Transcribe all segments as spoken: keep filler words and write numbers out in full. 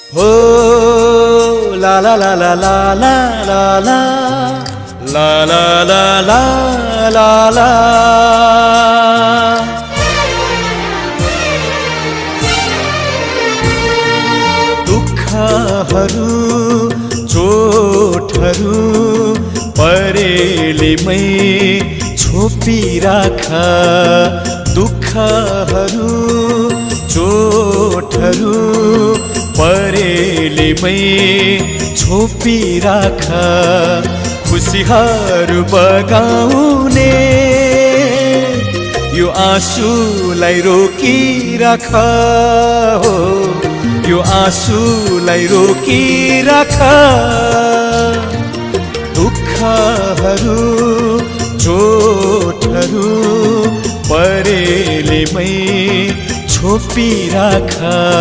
हो ला ला ला ला ला ला ला ला ला ला ला ला ला ला दुःखहरू चोटहरू परेलीमै छोपिराख दुःखहरू चोटहरू परेलीमै छोपिराख खुसीहरू बगाउने यो आँसुलाई रोकिराख हो यो आँसुलाई रोकिराख दुःखहरू चोटहरू परेलीमै छोपिराख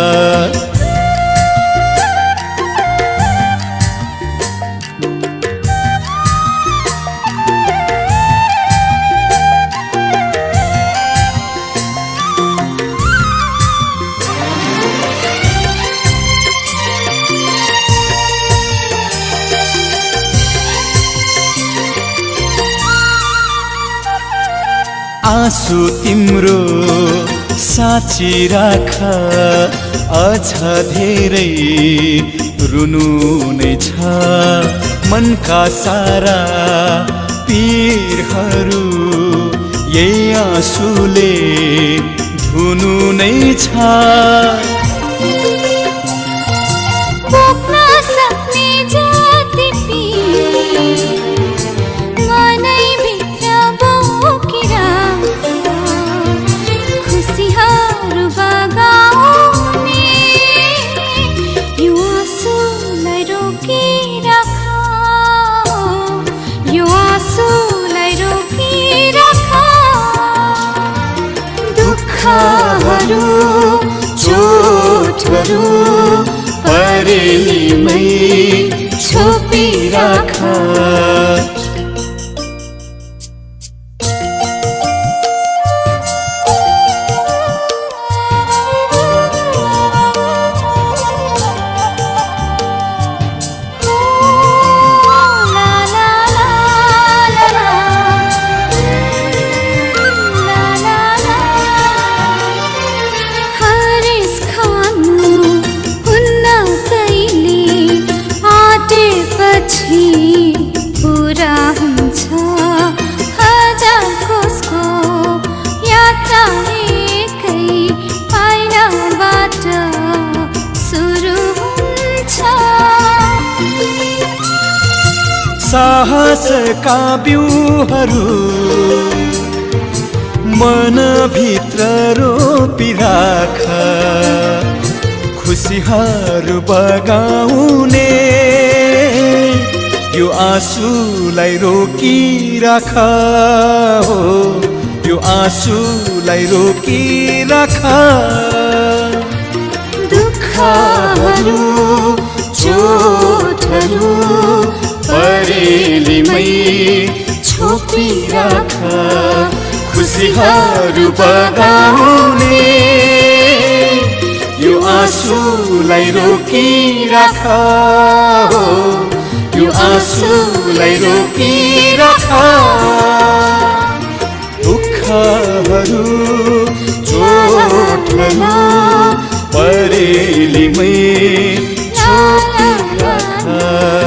आँसु तिम्रो साँची राख अझ धेरै रुनु नै छ मनका सारा पीरहरू यही आँसुले धुनु नै छ दुःखहरू चोटहरू परेलीमै छोपिराख पूरा हुन्छ हजार कोसको यात्रा एकै पाइलाबाट सुरु हुन्छ साहसका बिउहरू मनभित्र रोपिराख खुसीहरू बगाउने यो आँसुलाई रोकिराख हो यो आँसुलाई रोकिराख दुःखहरू चोटहरू परेलीमै छोपिराख खुसीहरू बगाउने यो आँसुलाई रोकिराख हो यो आँसुलाई रोकिराख दुःखहरू चोटहरू परेलीमै छोपिराख